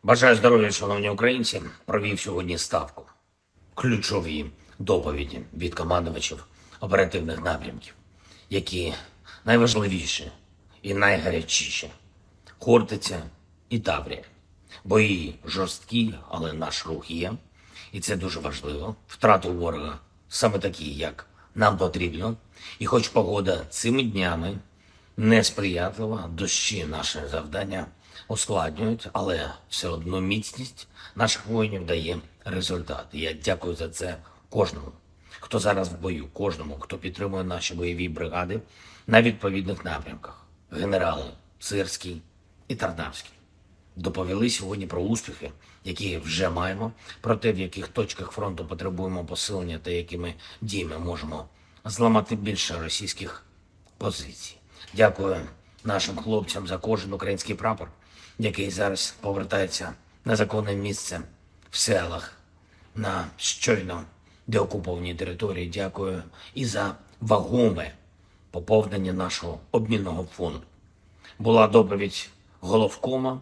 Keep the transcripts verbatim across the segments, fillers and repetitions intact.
Бажаю здоров'я, шановні українці. Провів сьогодні ставку. Ключові доповіді від командувачів оперативних напрямків, які найважливіші і найгарячіші. Хортиця і Таврія. Бої жорсткі, але наш рух є. І це дуже важливо. Втрату ворога саме такі, як нам потрібно. І хоч погода цими днями несприятлива, дощі наше завдання ускладнюють, але все одно міцність наших воїнів дає результат. І я дякую за це кожному, хто зараз в бою, кожному, хто підтримує наші бойові бригади на відповідних напрямках. Генерали Сирський і Тарнавський доповіли сьогодні про успіхи, які вже маємо, про те, в яких точках фронту потребуємо посилення та якими діями можемо зламати більше російських позицій. Дякую нашим хлопцям за кожен український прапор, який зараз повертається на законне місце в селах, на щойно деокупованій території. Дякую і за вагоме поповнення нашого обмінного фонду. Була доповідь головкома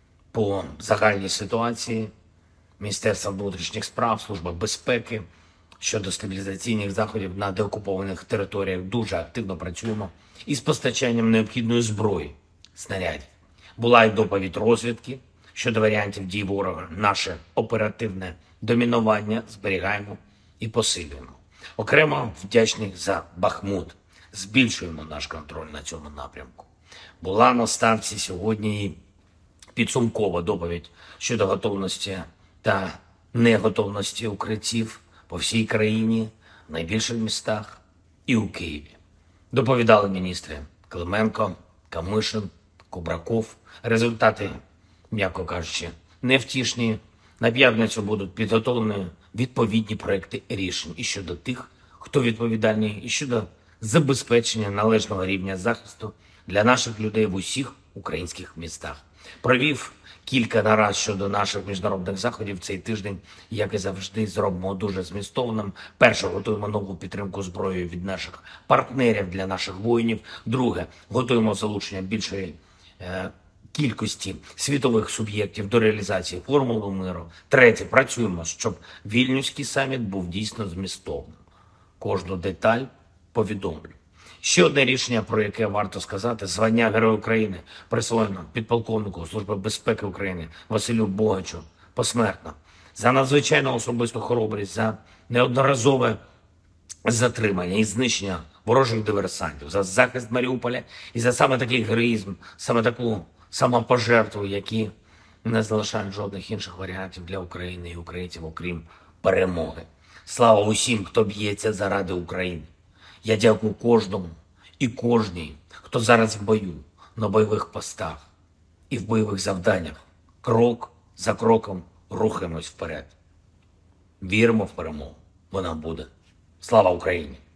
по загальній ситуації Міністерства внутрішніх справ, Служби безпеки щодо стабілізаційних заходів на деокупованих територіях. Дуже активно працюємо із постачанням необхідної зброї, снарядів. Була й доповідь розвідки щодо варіантів дій ворога. Наше оперативне домінування зберігаємо і посилюємо. Окремо вдячний за Бахмут. Збільшуємо наш контроль на цьому напрямку. Була на ставці сьогодні і підсумкова доповідь щодо готовності та неготовності укриттів по всій країні, в найбільших містах і у Києві. Доповідали міністри Клименко, Камишин, Кубраков. Результати, м'яко кажучи, невтішні. На п'ятницю будуть підготовлені відповідні проекти рішень і щодо тих, хто відповідальний, і щодо забезпечення належного рівня захисту для наших людей в усіх українських містах. Провів кілька нарад щодо наших міжнародних заходів цей тиждень, як і завжди, зробимо дуже змістовним. Перше, готуємо нову підтримку зброєю від наших партнерів для наших воїнів. Друге, готуємо залучення більшої е, кількості світових суб'єктів до реалізації формули миру. Третє, працюємо, щоб Вільнюський саміт був дійсно змістовним. Кожну деталь повідомлю. Ще одне рішення, про яке варто сказати: звання Героя України присвоєно підполковнику Служби безпеки України Василю Богачу посмертно за надзвичайну особисту хоробрість, за неодноразове затримання і знищення ворожих диверсантів, за захист Маріуполя і за саме такий героїзм, саме таку самопожертву, які не залишають жодних інших варіантів для України і українців, окрім перемоги. Слава усім, хто б'ється заради України. Я дякую кожному і кожній, хто зараз в бою, на бойових постах і в бойових завданнях. Крок за кроком рухаємось вперед. Віримо в перемогу. Вона буде. Слава Україні!